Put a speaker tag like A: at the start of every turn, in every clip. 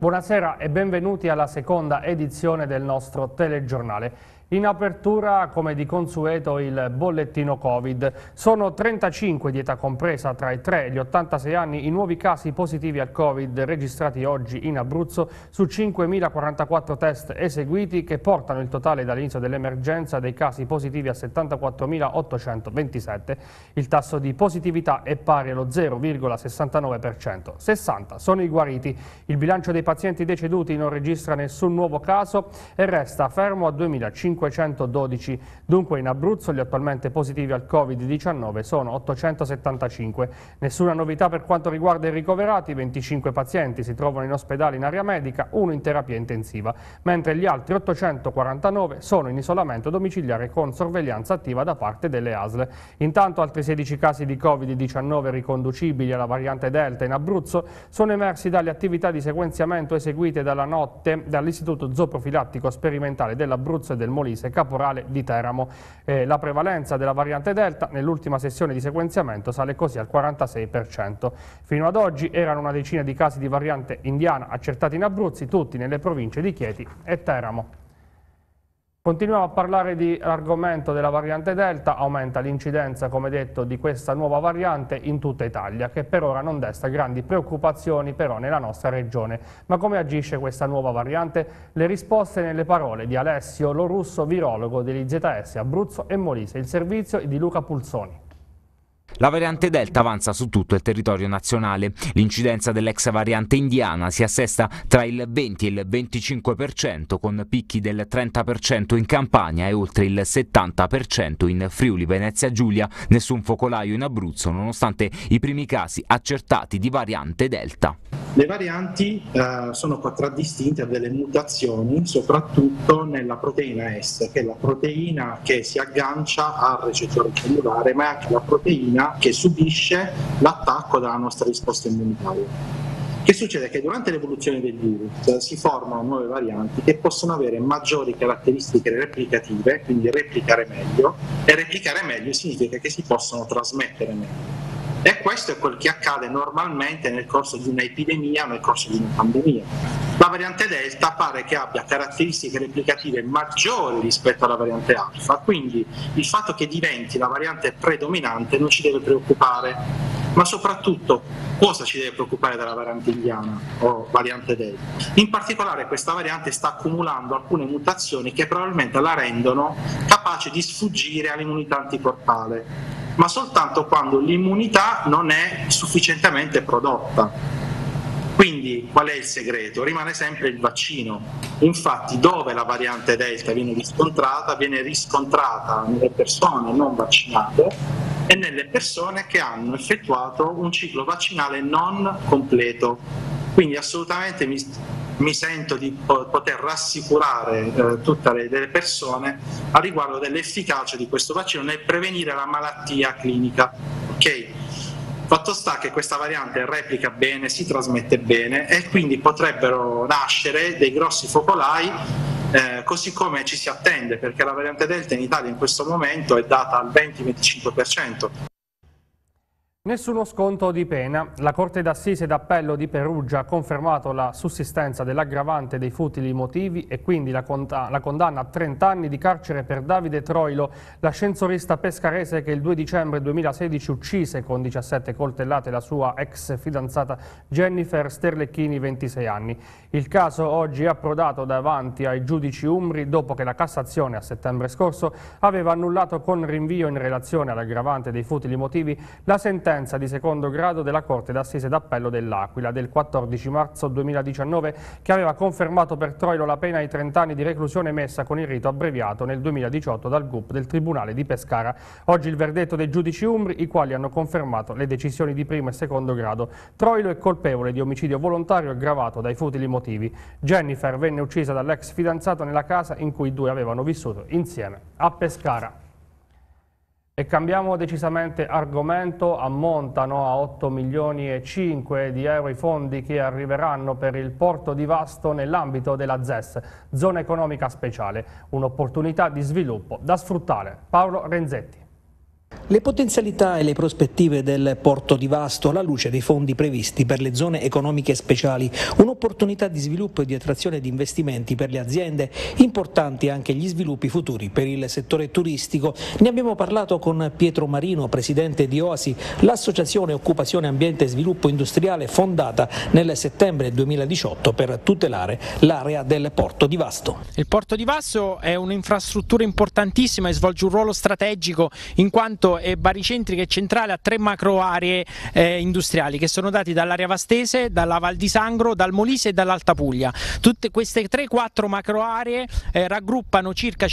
A: Buonasera e benvenuti alla seconda edizione del nostro telegiornale. In apertura, come di consueto, il bollettino Covid. Sono 35 di età compresa tra i 3 e gli 86 anni i nuovi casi positivi al Covid registrati oggi in Abruzzo su 5.044 test eseguiti, che portano il totale dall'inizio dell'emergenza dei casi positivi a 74.827. Il tasso di positività è pari allo 0,69%. 60 sono i guariti. Il bilancio dei pazienti deceduti non registra nessun nuovo caso e resta fermo a 2.512. Dunque in Abruzzo gli attualmente positivi al Covid-19 sono 875. Nessuna novità per quanto riguarda i ricoverati: 25 pazienti si trovano in ospedale in area medica, 1 in terapia intensiva, mentre gli altri 849 sono in isolamento domiciliare con sorveglianza attiva da parte delle ASL. Intanto altri 16 casi di Covid-19 riconducibili alla variante Delta in Abruzzo sono emersi dalle attività di sequenziamento eseguite dalla notte dall'Istituto Zooprofilattico Sperimentale dell'Abruzzo e del Molise Caporale di Teramo. La prevalenza della variante Delta nell'ultima sessione di sequenziamento sale così al 46%. Fino ad oggi erano una decina di casi di variante indiana accertati in Abruzzo, tutti nelle province di Chieti e Teramo. Continuiamo a parlare di argomento della variante Delta. Aumenta l'incidenza, come detto, di questa nuova variante in tutta Italia, che per ora non desta grandi preoccupazioni però nella nostra regione. Ma come agisce questa nuova variante? Le risposte nelle parole di Alessio Lorusso, virologo dell'IZS Abruzzo e Molise, il servizio di Luca Pulsoni.
B: La variante Delta avanza su tutto il territorio nazionale. L'incidenza dell'ex variante indiana si assesta tra il 20 e il 25%, con picchi del 30% in Campania e oltre il 70% in Friuli Venezia Giulia. Nessun focolaio in Abruzzo, nonostante i primi casi accertati di variante Delta.
C: Le varianti sono contraddistinte da delle mutazioni, soprattutto nella proteina S, che è la proteina che si aggancia al recettore cellulare, ma è anche la proteina che subisce l'attacco della nostra risposta immunitaria. Che succede? Che durante l'evoluzione del virus si formano nuove varianti che possono avere maggiori caratteristiche replicative, quindi replicare meglio, e replicare meglio significa che si possono trasmettere meglio. E questo è quel che accade normalmente nel corso di un'epidemia o nel corso di una pandemia. La variante Delta pare che abbia caratteristiche replicative maggiori rispetto alla variante Alfa, quindi il fatto che diventi la variante predominante non ci deve preoccupare, ma soprattutto cosa ci deve preoccupare della variante indiana o variante Delta? In particolare questa variante sta accumulando alcune mutazioni che probabilmente la rendono capace di sfuggire all'immunità anticorpale, ma soltanto quando l'immunità non è sufficientemente prodotta. Quindi qual è il segreto? Rimane sempre il vaccino. Infatti dove la variante Delta viene riscontrata nelle persone non vaccinate e nelle persone che hanno effettuato un ciclo vaccinale non completo. Quindi assolutamente mi sento di poter rassicurare tutte le persone a riguardo dell'efficacia di questo vaccino nel prevenire la malattia clinica. Okay? Fatto sta che questa variante replica bene, si trasmette bene e quindi potrebbero nascere dei grossi focolai, così come ci si attende, perché la variante Delta in Italia in questo momento è data al 20-25%.
A: Nessuno sconto di pena. La Corte d'Assise d'Appello di Perugia ha confermato la sussistenza dell'aggravante dei futili motivi e quindi la condanna a 30 anni di carcere per Davide Troilo, l'ascensorista pescarese che il 2 dicembre 2016 uccise con 17 coltellate la sua ex fidanzata Jennifer Sterlecchini, 26 anni. Il caso oggi è approdato davanti ai giudici umbri dopo che la Cassazione a settembre scorso aveva annullato con rinvio in relazione all'aggravante dei futili motivi la sentenza di secondo grado della Corte d'Assise d'Appello dell'Aquila del 14 marzo 2019 che aveva confermato per Troilo la pena di 30 anni di reclusione emessa con il rito abbreviato nel 2018 dal GUP del Tribunale di Pescara. Oggi il verdetto dei giudici umbri, i quali hanno confermato le decisioni di primo e secondo grado. Troilo è colpevole di omicidio volontario aggravato dai futili motivi. Jennifer venne uccisa dall'ex fidanzato nella casa in cui i due avevano vissuto insieme a Pescara. E cambiamo decisamente argomento. Ammontano a 8 milioni e 5 di euro i fondi che arriveranno per il porto di Vasto nell'ambito della ZES, zona economica speciale, un'opportunità di sviluppo da sfruttare. Paolo Renzetti.
D: Le potenzialità e le prospettive del porto di Vasto alla luce dei fondi previsti per le zone economiche speciali, un'opportunità di sviluppo e di attrazione di investimenti per le aziende, importanti anche gli sviluppi futuri per il settore turistico. Ne abbiamo parlato con Pietro Marino, presidente di Oasi, l'associazione Occupazione Ambiente e Sviluppo Industriale fondata nel settembre 2018 per tutelare l'area del porto di Vasto.
E: Il porto di Vasto è un'infrastruttura importantissima e svolge un ruolo strategico in quanto è baricentrica e centrale a 3 macro aree industriali che sono dati dall'area vastese, dalla Val di Sangro, dal Molise e dall'Alta Puglia. Tutte queste 3-4 macro aree raggruppano circa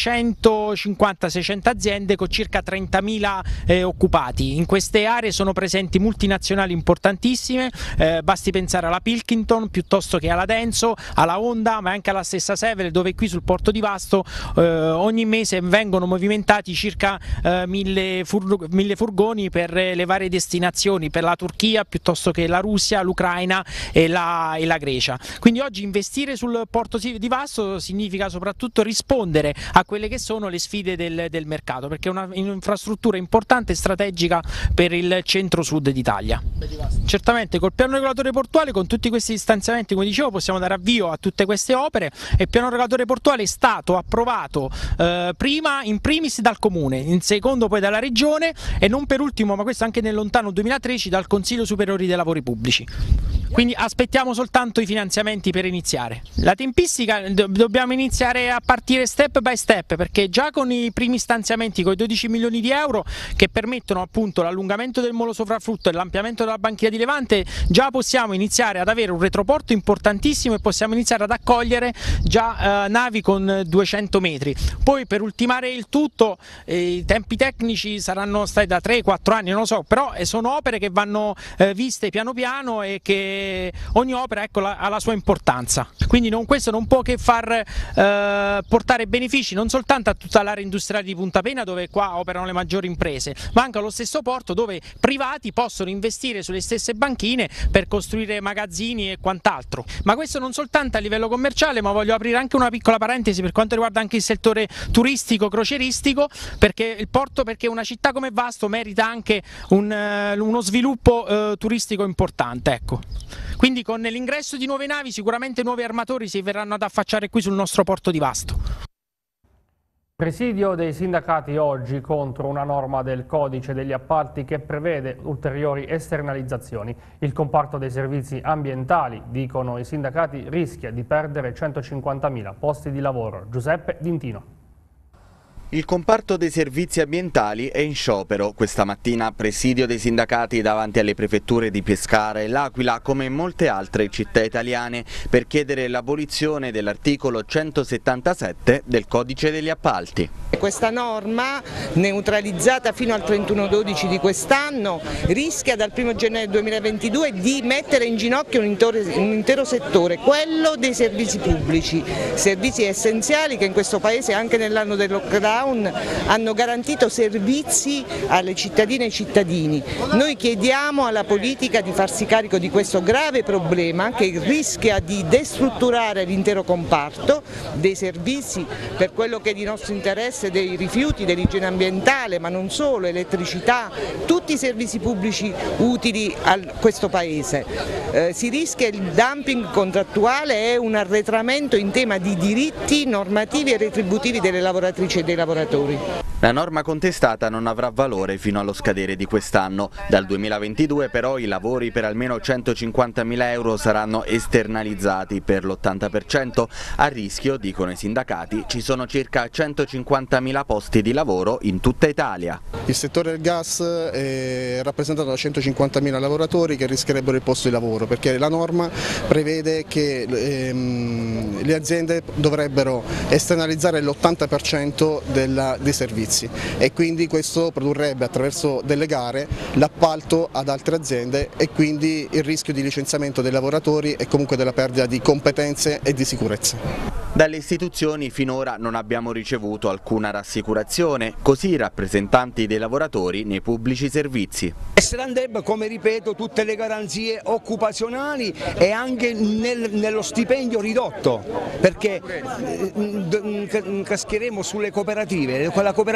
E: 550-600 aziende con circa 30.000 occupati. In queste aree sono presenti multinazionali importantissime, basti pensare alla Pilkington piuttosto che alla Denso, alla Honda, ma anche alla stessa Sevel, dove qui sul porto di Vasto ogni mese vengono movimentati circa 1000 furgoni per le varie destinazioni, per la Turchia piuttosto che la Russia, l'Ucraina e la Grecia. Quindi oggi investire sul porto di Vasto significa soprattutto rispondere a quelle che sono le sfide del mercato, perché è un'infrastruttura importante e strategica per il centro-sud d'Italia. Certamente col piano regolatore portuale, con tutti questi stanziamenti, come dicevo, possiamo dare avvio a tutte queste opere, e il piano regolatore portuale è stato approvato prima in primis dal Comune, in secondo poi dalla Regione e non per ultimo, ma questo anche nel lontano 2013, dal Consiglio Superiore dei Lavori Pubblici. Quindi aspettiamo soltanto i finanziamenti per iniziare. La tempistica dobbiamo iniziare a partire step by step, perché già con i primi stanziamenti, con i 12 milioni di euro che permettono appunto l'allungamento del molo sopraffrutto e l'ampliamento della banchina di Levante, già possiamo iniziare ad avere un retroporto importantissimo e possiamo iniziare ad accogliere già navi con 200 metri. Poi per ultimare il tutto i tempi tecnici saranno stati da 3-4 anni, non lo so, però sono opere che vanno viste piano piano e che ogni opera, ecco, ha la sua importanza. Quindi questo non può che far portare benefici non soltanto a tutta l'area industriale di Punta Pena, dove qua operano le maggiori imprese, ma anche allo stesso porto, dove privati possono investire sulle stesse banchine per costruire magazzini e quant'altro. Ma questo non soltanto a livello commerciale, ma voglio aprire anche una piccola parentesi per quanto riguarda anche il settore turistico, crocieristico, perché una città come Vasto merita anche uno sviluppo turistico importante, ecco. Quindi con l'ingresso di nuove navi sicuramente nuovi armatori si verranno ad affacciare qui sul nostro porto di Vasto.
A: Presidio dei sindacati oggi contro una norma del codice degli appalti che prevede ulteriori esternalizzazioni. Il comparto dei servizi ambientali, dicono i sindacati, rischia di perdere 150.000 posti di lavoro. Giuseppe D'Intino.
F: Il comparto dei servizi ambientali è in sciopero. Questa mattina presidio dei sindacati davanti alle prefetture di Pescara e L'Aquila, come in molte altre città italiane, per chiedere l'abolizione dell'articolo 177 del codice degli appalti.
G: Questa norma, neutralizzata fino al 31/12 di quest'anno, rischia dal 1 gennaio 2022 di mettere in ginocchio un intero settore, quello dei servizi pubblici, servizi essenziali che in questo Paese anche nell'anno del lockdown hanno garantito servizi alle cittadine e ai cittadini. Noi chiediamo alla politica di farsi carico di questo grave problema che rischia di destrutturare l'intero comparto dei servizi per quello che è di nostro interesse, dei rifiuti, dell'igiene ambientale, ma non solo, elettricità, tutti i servizi pubblici utili a questo Paese. Si rischia il dumping contrattuale e un arretramento in tema di diritti normativi e retributivi delle lavoratrici e dei lavoratori.
F: La norma contestata non avrà valore fino allo scadere di quest'anno. Dal 2022 però i lavori per almeno 150.000 euro saranno esternalizzati per l'80%. A rischio, dicono i sindacati, ci sono circa 150.000 posti di lavoro in tutta Italia.
H: Il settore del gas è rappresentato da 150.000 lavoratori che rischierebbero il posto di lavoro, perché la norma prevede che le aziende dovrebbero esternalizzare l'80% dei servizi e quindi questo produrrebbe attraverso delle gare l'appalto ad altre aziende e quindi il rischio di licenziamento dei lavoratori e comunque della perdita di competenze e di sicurezza.
F: Dalle istituzioni finora non abbiamo ricevuto alcuna rassicurazione, così i rappresentanti dei lavoratori nei pubblici servizi.
I: Estranderebbe, come ripeto, tutte le garanzie occupazionali e anche nello stipendio ridotto, perché cascheremo sulle cooperative. La cooperativa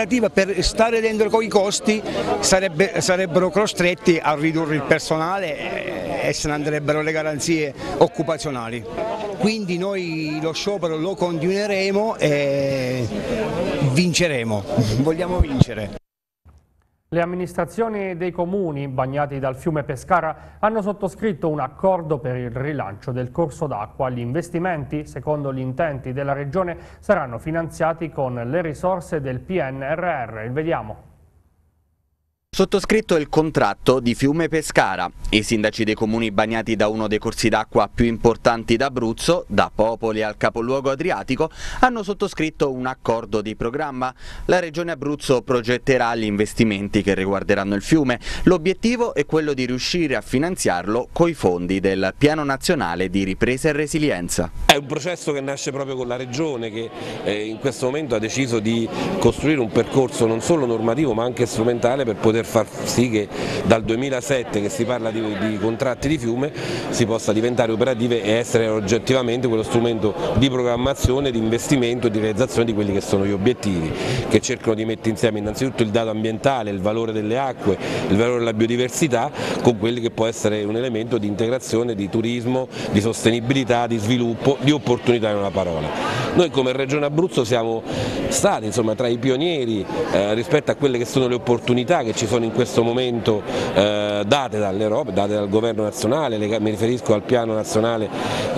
I: alternativa per stare dentro con i costi sarebbero costretti a ridurre il personale e se ne andrebbero le garanzie occupazionali. Quindi noi lo sciopero lo continueremo e vinceremo, vogliamo vincere.
A: Le amministrazioni dei comuni bagnati dal fiume Pescara hanno sottoscritto un accordo per il rilancio del corso d'acqua. Gli investimenti, secondo gli intenti della Regione, saranno finanziati con le risorse del PNRR. Vediamo.
F: Sottoscritto il contratto di Fiume Pescara. I sindaci dei comuni bagnati da uno dei corsi d'acqua più importanti d'Abruzzo, da Popoli al capoluogo adriatico, hanno sottoscritto un accordo di programma. La Regione Abruzzo progetterà gli investimenti che riguarderanno il fiume. L'obiettivo è quello di riuscire a finanziarlo coi fondi del Piano Nazionale di Ripresa e Resilienza.
J: È un processo che nasce proprio con la Regione che in questo momento ha deciso di costruire un percorso non solo normativo ma anche strumentale per poter far sì che dal 2007 che si parla di contratti di fiume si possa diventare operative e essere oggettivamente quello strumento di programmazione, di investimento e di realizzazione di quelli che sono gli obiettivi, che cercano di mettere insieme innanzitutto il dato ambientale, il valore delle acque, il valore della biodiversità con quelli che può essere un elemento di integrazione, di turismo, di sostenibilità, di sviluppo, di opportunità in una parola. Noi come Regione Abruzzo siamo stati tra i pionieri rispetto a quelle che sono le opportunità che ci sono in questo momento date dall'Europa, date dal Governo nazionale, mi riferisco al Piano Nazionale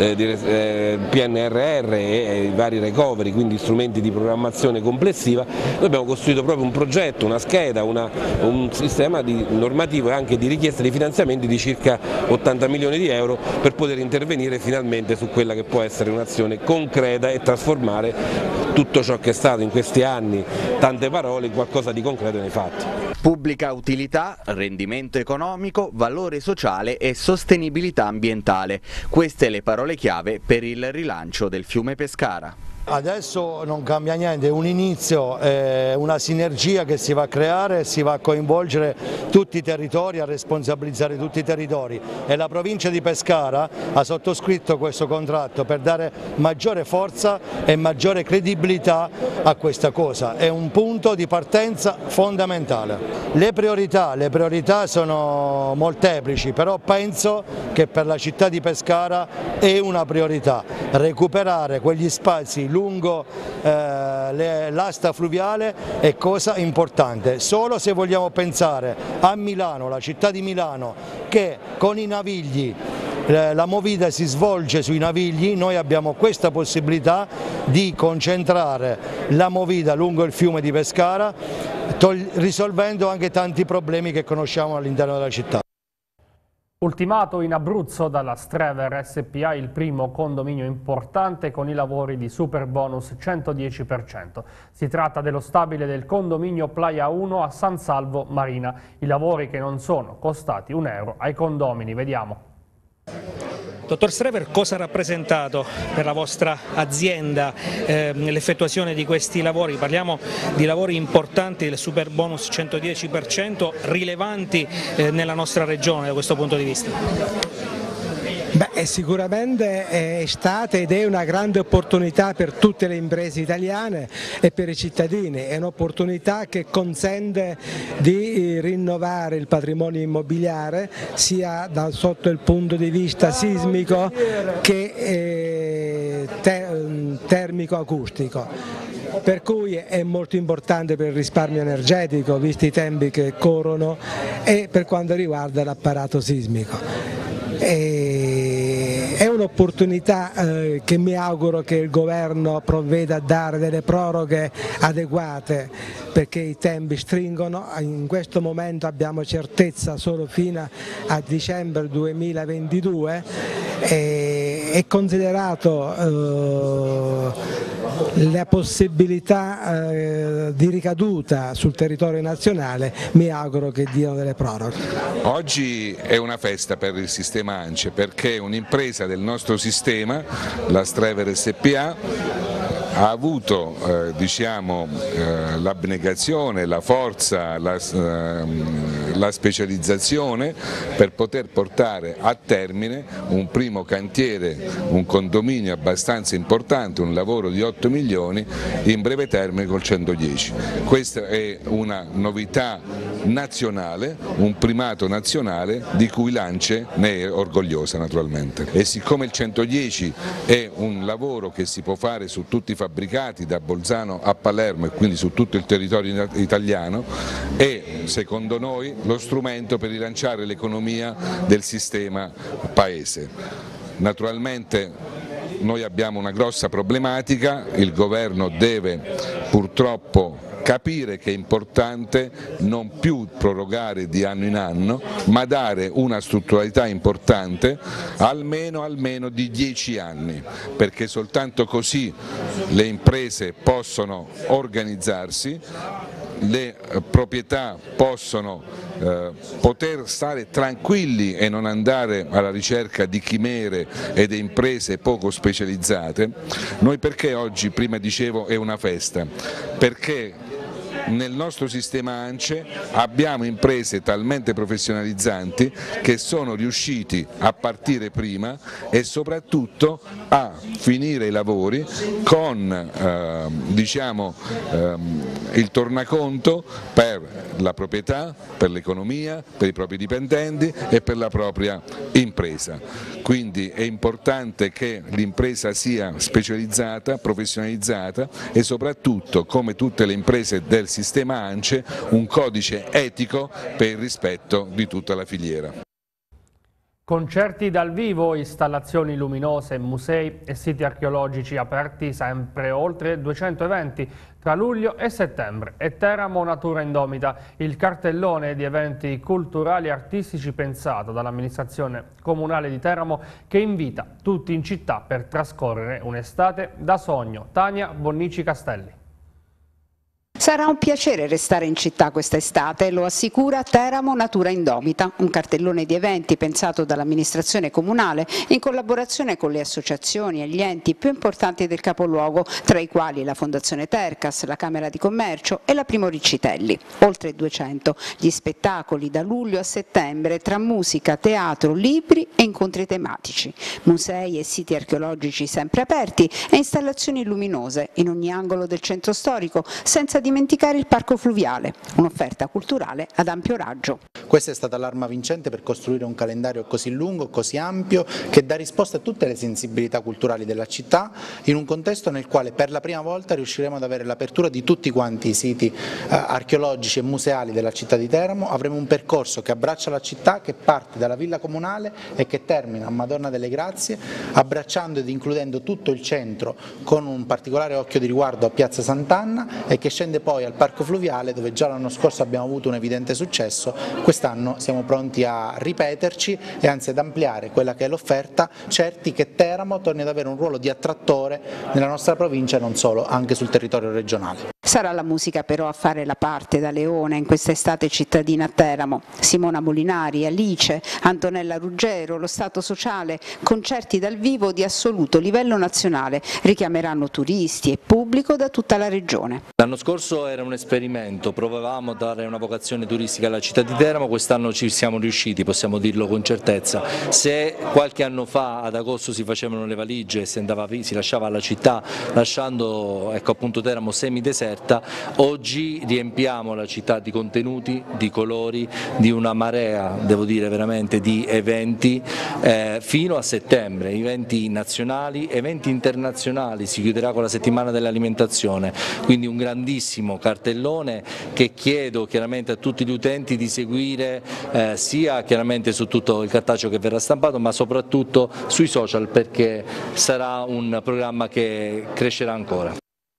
J: PNRR e ai vari recovery, quindi strumenti di programmazione complessiva. Noi abbiamo costruito proprio un progetto, una scheda, un sistema normativo e anche di richiesta di finanziamenti di circa 80 milioni di euro per poter intervenire finalmente su quella che può essere un'azione concreta e trasformare tutto ciò che è stato in questi anni, tante parole, in qualcosa di concreto nei fatti.
F: Pubblica utilità, rendimento economico, valore sociale e sostenibilità ambientale. Queste le parole chiave per il rilancio del fiume Pescara.
K: Adesso non cambia niente, è un inizio, una sinergia che si va a creare, si va a coinvolgere tutti i territori, a responsabilizzare tutti i territori e la provincia di Pescara ha sottoscritto questo contratto per dare maggiore forza e maggiore credibilità a questa cosa, è un punto di partenza fondamentale. Le priorità sono molteplici, però penso che per la città di Pescara è una priorità recuperare quegli spazi lungo l'asta fluviale è cosa importante. Solo se vogliamo pensare a Milano, la città di Milano, che con i navigli la movida si svolge sui navigli, noi abbiamo questa possibilità di concentrare la movida lungo il fiume di Pescara, risolvendo anche tanti problemi che conosciamo all'interno della città.
A: Ultimato in Abruzzo dalla Strever SPA il primo condominio importante con i lavori di Superbonus 110%. Si tratta dello stabile del condominio Playa 1 a San Salvo Marina. I lavori che non sono costati €1 ai condomini. Vediamo.
D: Dottor Strever, cosa ha rappresentato per la vostra azienda l'effettuazione di questi lavori? Parliamo di lavori importanti del Superbonus 110%, rilevanti nella nostra regione da questo punto di vista.
L: Beh, sicuramente è stata ed è una grande opportunità per tutte le imprese italiane e per i cittadini, è un'opportunità che consente di rinnovare il patrimonio immobiliare sia sotto il punto di vista sismico che termico-acustico. Per cui è molto importante per il risparmio energetico, visti i tempi che corrono, e per quanto riguarda l'apparato sismico. È un'opportunità che mi auguro che il governo provveda a dare delle proroghe adeguate perché i tempi stringono. In questo momento abbiamo certezza solo fino a dicembre 2022 e considerato la possibilità di ricaduta sul territorio nazionale, mi auguro che diano delle proroghe.
M: Oggi è una festa per il sistema ANCE perché un'impresa del nostro sistema, la Strever SPA, ha avuto l'abnegazione, la forza, la specializzazione per poter portare a termine un primo cantiere, un condominio abbastanza importante, un lavoro di 8 milioni in breve termine col 110. Questa è una novità nazionale, un primato nazionale di cui l'ANCE ne è orgogliosa naturalmente. E siccome il 110 è un lavoro che si può fare su tutti i fabbricati da Bolzano a Palermo e quindi su tutto il territorio italiano, è secondo noi lo strumento per rilanciare l'economia del sistema paese. Naturalmente noi abbiamo una grossa problematica, il governo deve purtroppo capire che è importante non più prorogare di anno in anno, ma dare una strutturalità importante almeno di 10 anni, perché soltanto così le imprese possono organizzarsi, le proprietà possono poter stare tranquilli e non andare alla ricerca di chimere e di imprese poco specializzate. Noi perché oggi, prima dicevo, è una festa? Perché nel nostro sistema ANCE abbiamo imprese talmente professionalizzanti che sono riusciti a partire prima e soprattutto a finire i lavori con il tornaconto per la proprietà, per l'economia, per i propri dipendenti e per la propria impresa. Quindi è importante che l'impresa sia specializzata, professionalizzata e soprattutto, come tutte le imprese del sistema ANCE, un codice etico per il rispetto di tutta la filiera.
A: Concerti dal vivo, installazioni luminose, musei e siti archeologici aperti sempre, oltre 200 eventi tra luglio e settembre. E Teramo Natura Indomita, il cartellone di eventi culturali e artistici pensato dall'amministrazione comunale di Teramo, che invita tutti in città per trascorrere un'estate da sogno. Tania Bonnici Castelli.
N: Sarà un piacere restare in città quest'estate, lo assicura Teramo Natura Indomita, un cartellone di eventi pensato dall'amministrazione comunale in collaborazione con le associazioni e gli enti più importanti del capoluogo, tra i quali la Fondazione Tercas, la Camera di Commercio e la Primo Riccitelli. Oltre 200 gli spettacoli da luglio a settembre tra musica, teatro, libri e incontri tematici, musei e siti archeologici sempre aperti e installazioni luminose in ogni angolo del centro storico, senza dimenticare il parco fluviale, un'offerta culturale ad ampio raggio.
O: Questa è stata l'arma vincente per costruire un calendario così lungo, così ampio, che dà risposta a tutte le sensibilità culturali della città, in un contesto nel quale per la prima volta riusciremo ad avere l'apertura di tutti quanti i siti archeologici e museali della città di Teramo. Avremo un percorso che abbraccia la città, che parte dalla Villa Comunale e che termina a Madonna delle Grazie, abbracciando ed includendo tutto il centro con un particolare occhio di riguardo a Piazza Sant'Anna e che scende poi al parco fluviale, dove già l'anno scorso abbiamo avuto un evidente successo. Quest'anno siamo pronti a ripeterci e anzi ad ampliare quella che è l'offerta, certi che Teramo torni ad avere un ruolo di attrattore nella nostra provincia e non solo, anche sul territorio regionale.
N: Sarà la musica però a fare la parte da leone in questa estate cittadina a Teramo. Simona Molinari, Alice, Antonella Ruggero, lo Stato Sociale, concerti dal vivo di assoluto livello nazionale, richiameranno turisti e pubblico da tutta la regione.
P: L'anno scorso era un esperimento, provavamo a dare una vocazione turistica alla città di Teramo, quest'anno ci siamo riusciti, possiamo dirlo con certezza. Se qualche anno fa ad agosto si facevano le valigie e si lasciava la città lasciando appunto Teramo semideserta, oggi riempiamo la città di contenuti, di colori, di una marea, devo dire veramente, di eventi fino a settembre, eventi nazionali, eventi internazionali, si chiuderà con la settimana dell'alimentazione, quindi un grandissimo cartellone che chiedo chiaramente a tutti gli utenti di seguire sia chiaramente su tutto il cartaceo che verrà stampato, ma soprattutto sui social, perché sarà un programma che crescerà ancora.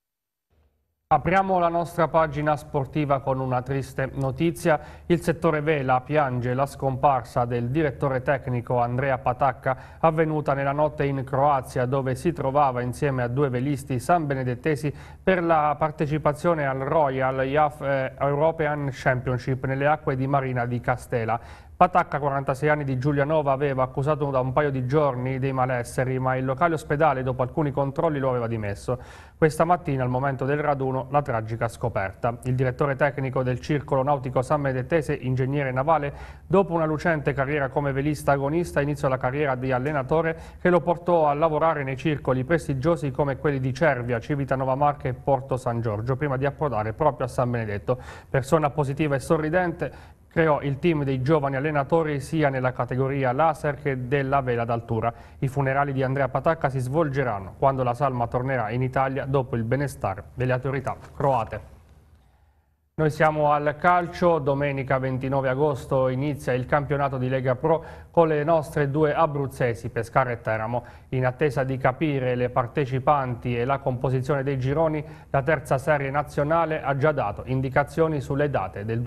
A: Apriamo la nostra pagina sportiva con una triste notizia. Il settore vela piange la scomparsa del direttore tecnico Andrea Patacca, avvenuta nella notte in Croazia, dove si trovava insieme a due velisti sanbenedettesi per la partecipazione al Royal Yacht European Championship nelle acque di Marina di Castela. Patacca, 46 anni, di Giulianova, aveva accusato da un paio di giorni dei malesseri, ma il locale ospedale dopo alcuni controlli lo aveva dimesso. Questa mattina, al momento del raduno, la tragica scoperta. Il direttore tecnico del Circolo Nautico San Medetese, ingegnere navale, dopo una lucente carriera come velista agonista, iniziò la carriera di allenatore che lo portò a lavorare nei circoli prestigiosi come quelli di Cervia, Civitanova Marche e Porto San Giorgio, prima di approdare proprio a San Benedetto. Persona positiva e sorridente, creò il team dei giovani allenatori sia nella categoria laser che della vela d'altura. I funerali di Andrea Patacca si svolgeranno quando la salma tornerà in Italia dopo il benestare delle autorità croate. Noi siamo al calcio. Domenica 29 agosto inizia il campionato di Lega Pro con le nostre due abruzzesi, Pescara e Teramo. In attesa di capire le partecipanti e la composizione dei gironi, la terza serie nazionale ha già dato indicazioni sulle date del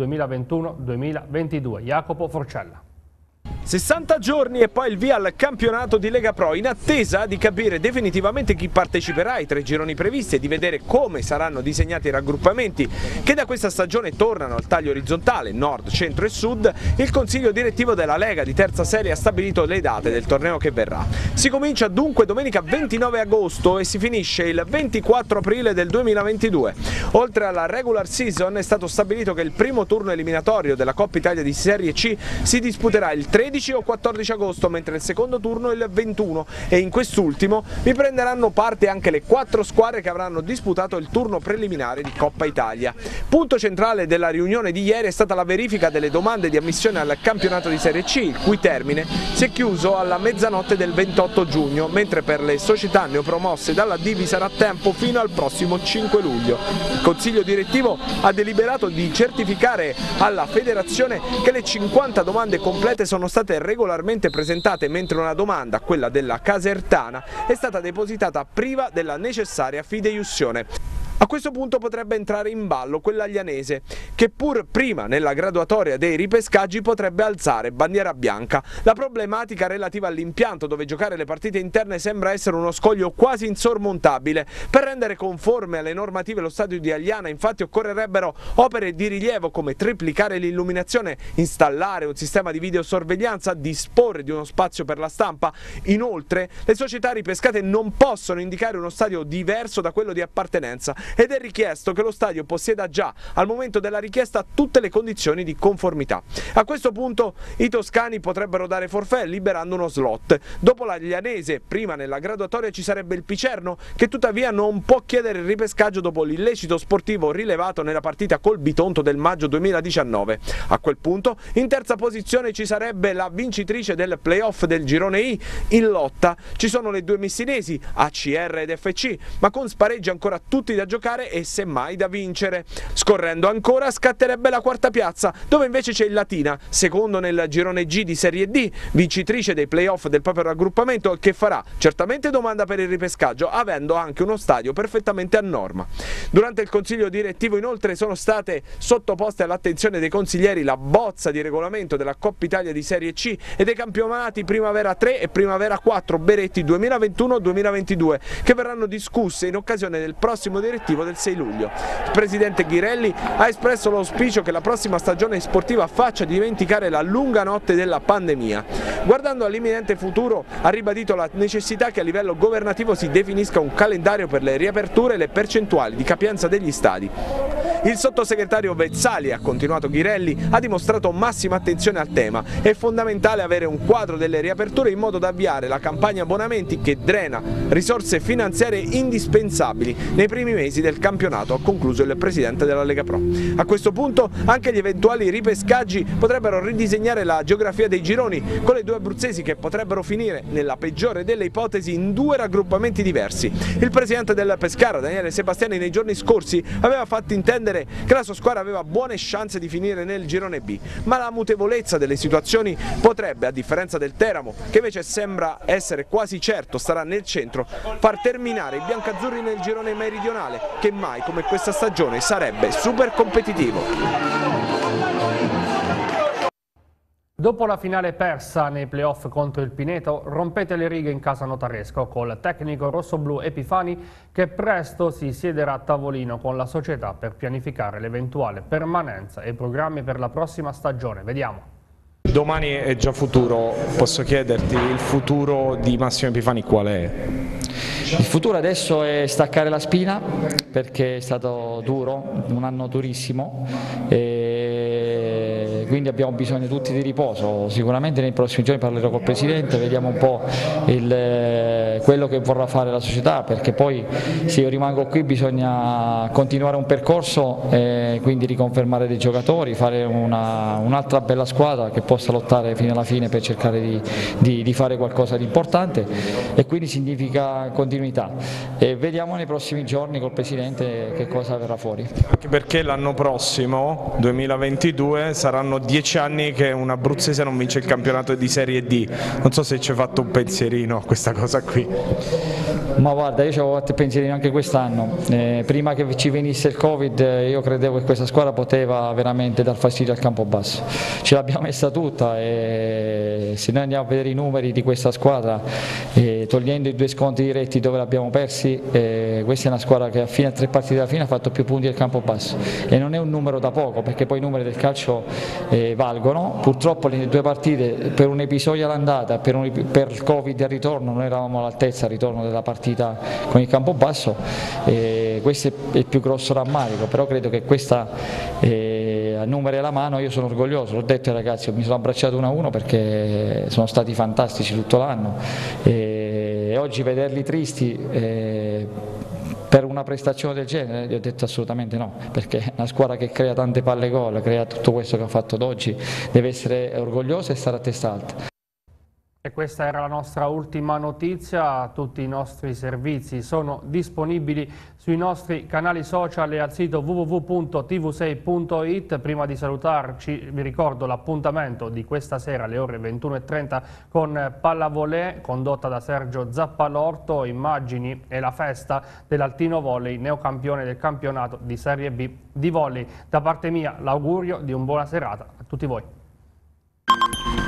A: 2021-2022. Jacopo Forcella.
Q: 60 giorni e poi il via al campionato di Lega Pro, in attesa di capire definitivamente chi parteciperà ai 3 gironi previsti e di vedere come saranno disegnati i raggruppamenti che da questa stagione tornano al taglio orizzontale, nord, centro e sud. Il consiglio direttivo della Lega di terza serie ha stabilito le date del torneo che verrà. Si comincia dunque domenica 29 agosto e si finisce il 24 aprile del 2022. Oltre alla regular season è stato stabilito che il primo turno eliminatorio della Coppa Italia di Serie C si disputerà il 13 o 14 agosto, mentre il secondo turno il 21, e in quest'ultimo vi prenderanno parte anche le 4 squadre che avranno disputato il turno preliminare di Coppa Italia. Punto centrale della riunione di ieri è stata la verifica delle domande di ammissione al campionato di Serie C, il cui termine si è chiuso alla mezzanotte del 28 giugno, mentre per le società neopromosse dalla D vi sarà tempo fino al prossimo 5 luglio. Il Consiglio direttivo ha deliberato di certificare alla federazione che le 50 domande complete sono state regolarmente presentate, mentre una domanda, quella della Casertana, è stata depositata priva della necessaria fideiussione. A questo punto potrebbe entrare in ballo quella Aglianese, che pur prima nella graduatoria dei ripescaggi potrebbe alzare bandiera bianca. La problematica relativa all'impianto dove giocare le partite interne sembra essere uno scoglio quasi insormontabile. Per rendere conforme alle normative lo stadio di Agliana, infatti, occorrerebbero opere di rilievo come triplicare l'illuminazione, installare un sistema di videosorveglianza, disporre di uno spazio per la stampa. Inoltre, le società ripescate non possono indicare uno stadio diverso da quello di appartenenza ed è richiesto che lo stadio possieda già al momento della richiesta tutte le condizioni di conformità. A questo punto i toscani potrebbero dare forfait liberando uno slot. Dopo l'Aglianese, prima nella graduatoria ci sarebbe il Picerno, che tuttavia non può chiedere il ripescaggio dopo l'illecito sportivo rilevato nella partita col Bitonto del maggio 2019. A quel punto in terza posizione ci sarebbe la vincitrice del playoff del girone I. In lotta ci sono le due messinesi, ACR ed FC, ma con spareggi ancora tutti da giocare e semmai da vincere. Scorrendo ancora scatterebbe la quarta piazza, dove invece c'è il Latina, secondo nel girone G di Serie D, vincitrice dei playoff del proprio raggruppamento, che farà certamente domanda per il ripescaggio, avendo anche uno stadio perfettamente a norma. Durante il consiglio direttivo inoltre sono state sottoposte all'attenzione dei consiglieri la bozza di regolamento della Coppa Italia di Serie C e dei campionati Primavera 3 e Primavera 4 Beretti 2021-2022, che verranno discusse in occasione del prossimo direttivo del 6 luglio. Il presidente Ghirelli ha espresso l'auspicio che la prossima stagione sportiva faccia dimenticare la lunga notte della pandemia. Guardando all'imminente futuro, ha ribadito la necessità che a livello governativo si definisca un calendario per le riaperture e le percentuali di capienza degli stadi. Il sottosegretario Vezzali, ha continuato Ghirelli, ha dimostrato massima attenzione al tema. È fondamentale avere un quadro delle riaperture in modo da avviare la campagna abbonamenti che drena risorse finanziarie indispensabili nei primi mesi del campionato, ha concluso il presidente della Lega Pro. A questo punto anche gli eventuali ripescaggi potrebbero ridisegnare la geografia dei gironi, con le due abruzzesi che potrebbero finire, nella peggiore delle ipotesi, in due raggruppamenti diversi. Il presidente del Pescara, Daniele Sebastiani, nei giorni scorsi aveva fatto intendere che la sua squadra aveva buone chance di finire nel girone B, ma la mutevolezza delle situazioni potrebbe, a differenza del Teramo, che invece sembra essere quasi certo starà nel centro, far terminare i biancazzurri nel girone meridionale, che mai come questa stagione sarebbe super competitivo.
A: Dopo la finale persa nei playoff contro il Pineto, rompete le righe in casa Notaresco col tecnico rossoblu Epifani, che presto si siederà a tavolino con la società per pianificare l'eventuale permanenza e i programmi per la prossima stagione. Vediamo.
Q: Domani è già futuro, posso chiederti il futuro di Massimo Epifani qual è?
R: Il futuro adesso è staccare la spina, perché è stato duro, un anno durissimo, e quindi abbiamo bisogno tutti di riposo. Sicuramente nei prossimi giorni parlerò col Presidente, vediamo un po' quello che vorrà fare la società, perché poi se io rimango qui bisogna continuare un percorso, quindi riconfermare dei giocatori, fare un'altra bella squadra che possa lottare fino alla fine per cercare di fare qualcosa di importante, e quindi significa continuità. E vediamo nei prossimi giorni col Presidente che cosa verrà fuori.
Q: Anche perché l'anno prossimo, 2022, saranno 10 anni che un abruzzese non vince il campionato di Serie D. Non so se ci hai fatto un pensierino a questa cosa qui.
R: Ma guarda, io ci avevo fatto il pensierino anche quest'anno. Prima che ci venisse il Covid io credevo che questa squadra poteva veramente dar fastidio al Campobasso. Ce l'abbiamo messa tutta, e se noi andiamo a vedere i numeri di questa squadra, togliendo i 2 scontri diretti dove l'abbiamo persi, questa è una squadra che fino a 3 partite alla fine ha fatto più punti del Campobasso, e non è un numero da poco, perché poi i numeri del calcio valgono. Purtroppo le 2 partite, per un episodio all'andata, per il Covid al ritorno, noi eravamo all'altezza al ritorno della partita con il Campobasso, questo è il più grosso rammarico, però credo che questa a numeri alla mano io sono orgoglioso, l'ho detto ai ragazzi, mi sono abbracciato 1 a 1 perché sono stati fantastici tutto l'anno, e oggi vederli tristi per una prestazione del genere, gli ho detto assolutamente no, perché una squadra che crea tante palle gol, crea tutto questo che ha fatto ad oggi, deve essere orgogliosa e stare a testa alta.
A: E questa era la nostra ultima notizia. Tutti i nostri servizi sono disponibili sui nostri canali social e al sito www.tv6.it. Prima di salutarci vi ricordo l'appuntamento di questa sera alle ore 21:30 con Pallavolée, condotta da Sergio Zappalorto, immagini e la festa dell'Altino Volley, neocampione del campionato di Serie B di volley. Da parte mia l'augurio di una buona serata a tutti voi.